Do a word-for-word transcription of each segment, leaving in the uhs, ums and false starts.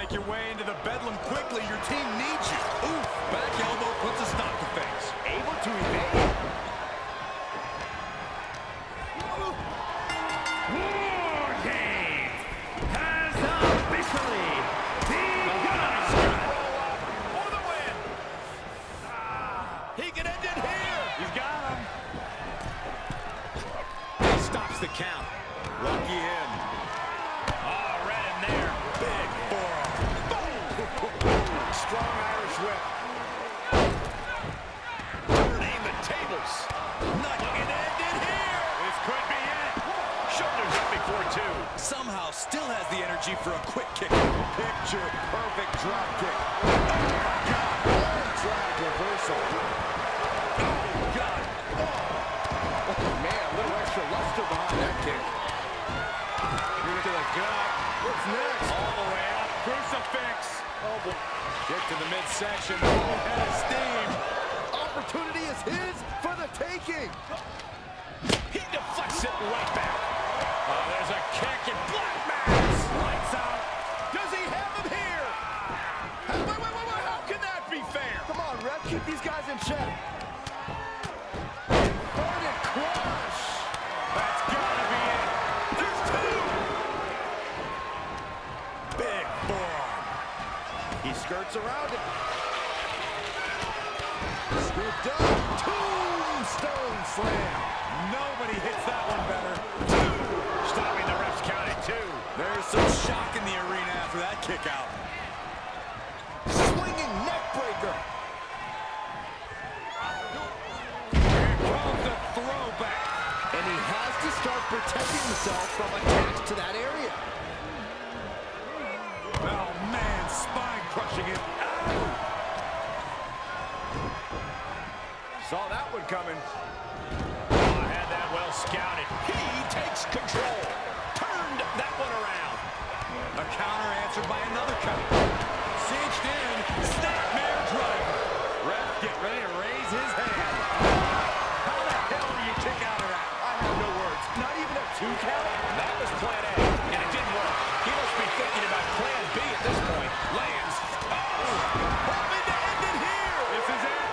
make your way into the bedlam quickly. Your team needs you. Oof, back elbow puts a stop to things. Able to evade. War Game has officially begun. For the win. He can end it here. He's got him. He stops the count. Lucky him. Oh, right in there. Big forearm. Boom. Strong Irish whip. Turning the tables. Not looking to end it here. This could be it. Shoulders up before two. Somehow still has the energy for a quick kick. Picture perfect drop kick. Oh my God. Drag reversal. Oh God. Oh man, a little extra luster behind that kick. Kick to the gut. What's next? All the way up. Crucifix. Oh boy. Kick to the midsection. Full head of steam. Opportunity is his for the taking. He deflects it right back. Oh, there's a kick and Black Mass. Lights out. Does he have him here? Wait, wait, wait, wait. How can that be fair? Come on, ref. Keep these guys in check. Inverted crush. That's gotta be it. There's two. Big forearm. He skirts around it. Scooped up. Tombstone slam. Nobody hits that one better. Two. Stopping the ref's count at two. There's some shock in the arena after that kick out. Swinging neck breaker. Here comes the throwback. And he has to start protecting himself from attacks to that area. Oh man, spine crushing it. Saw that one coming. Oh, had that well scouted. He takes control. Turned that one around. A counter answered by another counter. Cinched in, snapmare driver. Ref, get ready to raise his hand. How the hell do you kick out of that? I have no words. Not even a two count. That was plan A, and it didn't work. He must be thinking about plan B at this point. Lands. Oh! Hoping to end it here. This is it.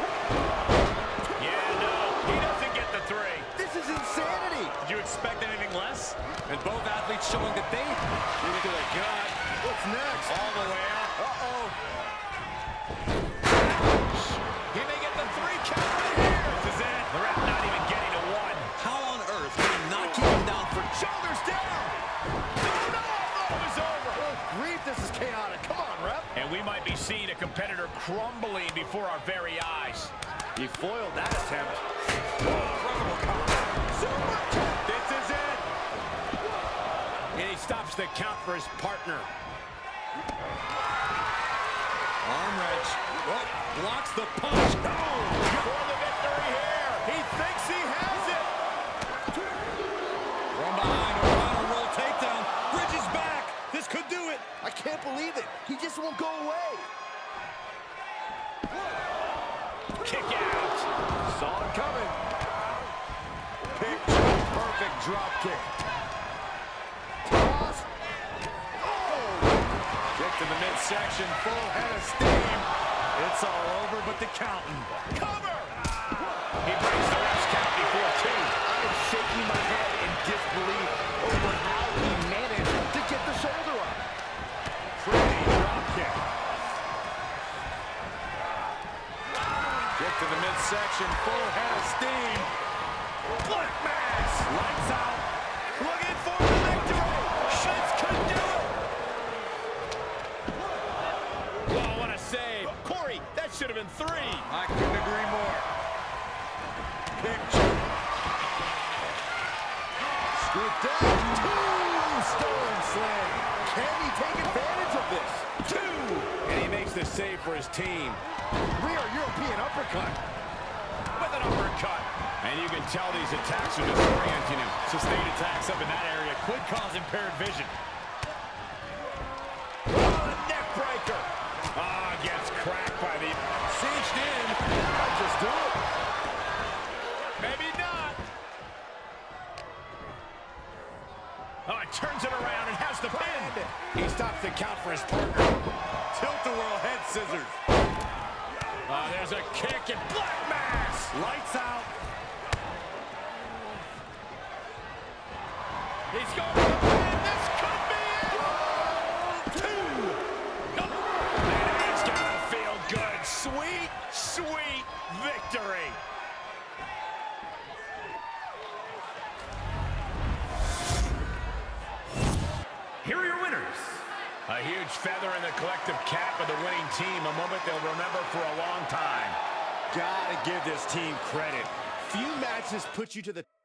Yeah, no. He doesn't get the three. This is insanity. Did you expect anything less? And both athletes showing that they Look to the gut. What's next? all the way up. Uh-oh. He may get the three count right here. This is it. The ref not even getting a one. How on earth can he not keep him down for Shoulders down. No, no, oh, it's over. Oh, grief, this is chaotic. Come on, ref. And we might be seeing a competitor crumbling before our very eyes. He foiled that attempt. Super kick. This is it. And he stops the count for his partner. Arm wrench. Oh, blocks the punch. For the victory here. He thinks he has it. From behind, a final roll takedown. Bridges back. This could do it. I can't believe it. He just won't go away. Kick out. Saw it coming. Picture perfect drop kick. Toss. Oh! Kick to the midsection. Full head of steam. It's all over but the counting. Cover. He breaks the ref's count before two. I am shaking my head in disbelief over how he managed to get the shoulder up. Pretty drop kick. Kick to the midsection. Full head of steam. Black Mass. Lights out. Looking for the victory. Shits could do it. Well, what a save. Corey, that should have been three. I couldn't agree more. Picture. Scooped up. Tombstone slam. Can he take advantage of this? Two. And he makes the save for his team. Rear European uppercut. With an uppercut. And you can tell these attacks are disorienting him. Sustained attacks up in that area could cause impaired vision. Oh, neck breaker. Ah, gets cracked by the... Cinched in. Might just do it. Maybe not. Oh, turns it around and has the pin. He stops the count for his partner. Tilt-a-whirl head scissors. Uh, there's a kick and Black Mass. Lights out. He's going for the pin. This could be it. Two. Oh. Man, it's gotta feel good. Sweet, sweet victory. Here are your winners. A huge feather in the collective cap of the winning team, a moment they'll remember for a long time. Gotta give this team credit. Few matches put you to the